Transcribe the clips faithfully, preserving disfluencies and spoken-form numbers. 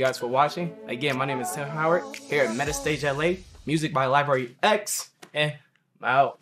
guys for watching. Again, my name is Tim Howard here at MetaStage L A, music by Library X, and I'm out.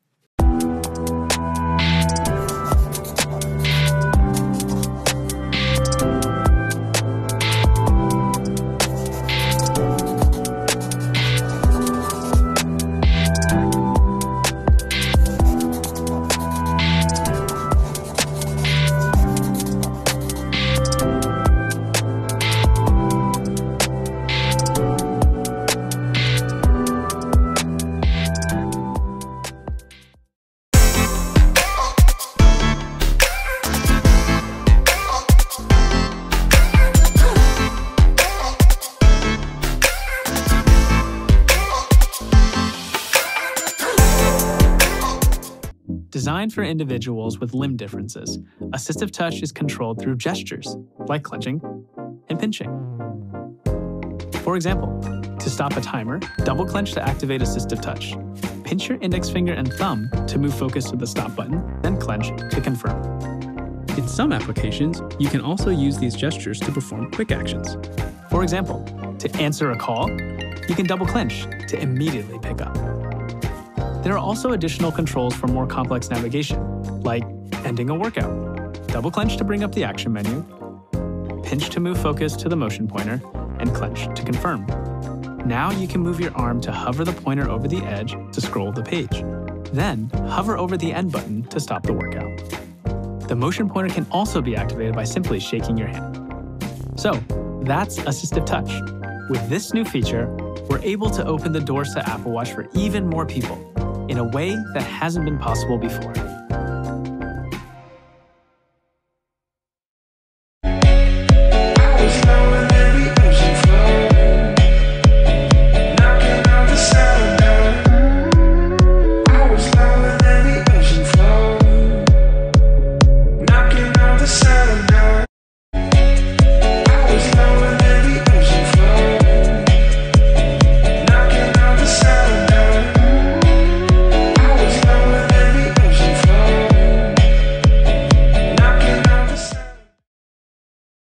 Designed for individuals with limb differences, assistive touch is controlled through gestures, like clenching and pinching. For example, to stop a timer, double clench to activate assistive touch. Pinch your index finger and thumb to move focus to the stop button, then clench to confirm. In some applications, you can also use these gestures to perform quick actions. For example, to answer a call, you can double clench to immediately pick up. There are also additional controls for more complex navigation, like ending a workout. Double clench to bring up the action menu, pinch to move focus to the motion pointer, and clench to confirm. Now you can move your arm to hover the pointer over the edge to scroll the page. Then hover over the end button to stop the workout. The motion pointer can also be activated by simply shaking your hand. So that's assistive touch. With this new feature, we're able to open the doors to Apple Watch for even more people, in a way that hasn't been possible before.